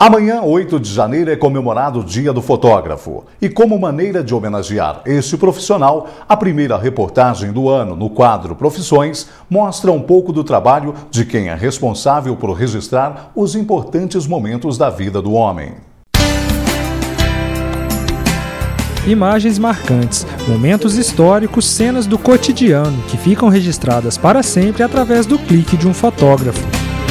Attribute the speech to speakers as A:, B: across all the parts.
A: Amanhã, 8 de janeiro, é comemorado o Dia do Fotógrafo. E como maneira de homenagear este profissional, a primeira reportagem do ano no quadro Profissões mostra um pouco do trabalho de quem é responsável por registrar os importantes momentos da vida do homem.
B: Imagens marcantes, momentos históricos, cenas do cotidiano que ficam registradas para sempre através do clique de um fotógrafo.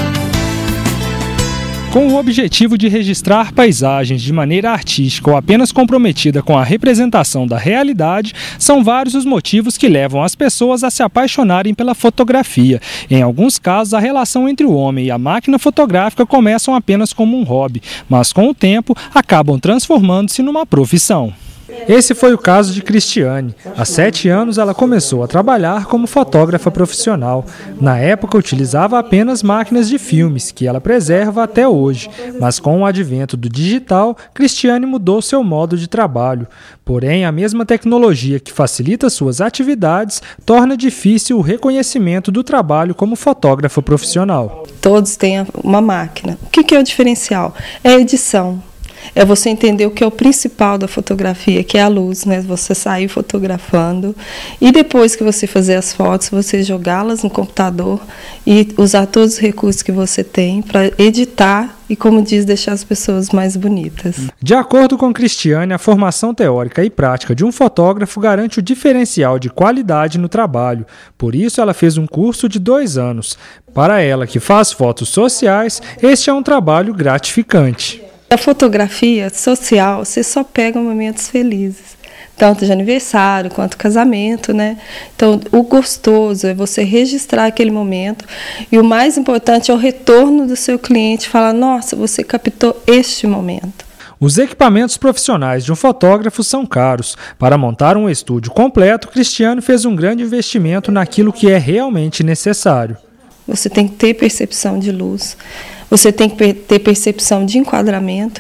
B: Com o objetivo de registrar paisagens de maneira artística ou apenas comprometida com a representação da realidade, são vários os motivos que levam as pessoas a se apaixonarem pela fotografia. Em alguns casos, a relação entre o homem e a máquina fotográfica começam apenas como um hobby, mas com o tempo acabam transformando-se numa profissão. Esse foi o caso de Cristiane. Há 7 anos ela começou a trabalhar como fotógrafa profissional. Na época utilizava apenas máquinas de filmes, que ela preserva até hoje. Mas com o advento do digital, Cristiane mudou seu modo de trabalho. Porém, a mesma tecnologia que facilita suas atividades torna difícil o reconhecimento do trabalho como fotógrafa profissional.
C: Todos têm uma máquina. O que é o diferencial? É a edição. É você entender o que é o principal da fotografia, que é a luz, né? Você sair fotografando e depois que você fazer as fotos, você jogá-las no computador e usar todos os recursos que você tem para editar e, como diz, deixar as pessoas mais bonitas.
B: De acordo com Cristiane, a formação teórica e prática de um fotógrafo garante o diferencial de qualidade no trabalho. Por isso, ela fez um curso de 2 anos. Para ela, que faz fotos sociais, este é um trabalho gratificante.
C: A fotografia social, você só pega momentos felizes, tanto de aniversário quanto casamento, né? Então, o gostoso é você registrar aquele momento e o mais importante é o retorno do seu cliente, falar, nossa, você captou este momento.
B: Os equipamentos profissionais de um fotógrafo são caros. Para montar um estúdio completo, Cristiane fez um grande investimento naquilo que é realmente necessário.
C: Você tem que ter percepção de luz, você tem que ter percepção de enquadramento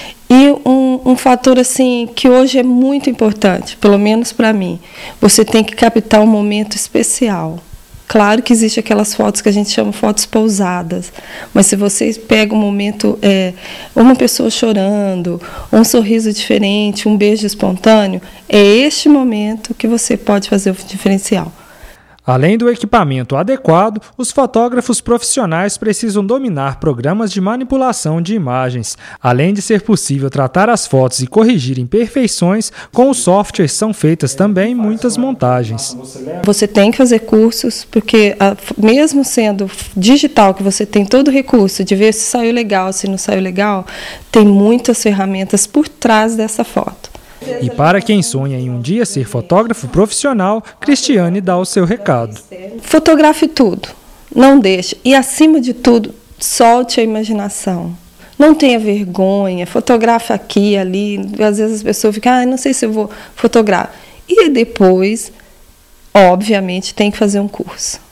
C: e um fator assim que hoje é muito importante, pelo menos para mim, você tem que captar um momento especial. Claro que existe aquelas fotos que a gente chama fotos pousadas, mas se você pega um momento, uma pessoa chorando, um sorriso diferente, um beijo espontâneo, é este momento que você pode fazer o diferencial.
B: Além do equipamento adequado, os fotógrafos profissionais precisam dominar programas de manipulação de imagens. Além de ser possível tratar as fotos e corrigir imperfeições, com os softwares são feitas também muitas montagens.
C: Você tem que fazer cursos, porque mesmo sendo digital, que você tem todo o recurso de ver se saiu legal, se não saiu legal, tem muitas ferramentas por trás dessa foto.
B: E para quem sonha em um dia ser fotógrafo profissional, Cristiane dá o seu recado.
C: Fotografe tudo, não deixe. E acima de tudo, solte a imaginação. Não tenha vergonha, fotografe aqui, ali. Às vezes as pessoas ficam, não sei se eu vou fotografar. E depois, obviamente, tem que fazer um curso.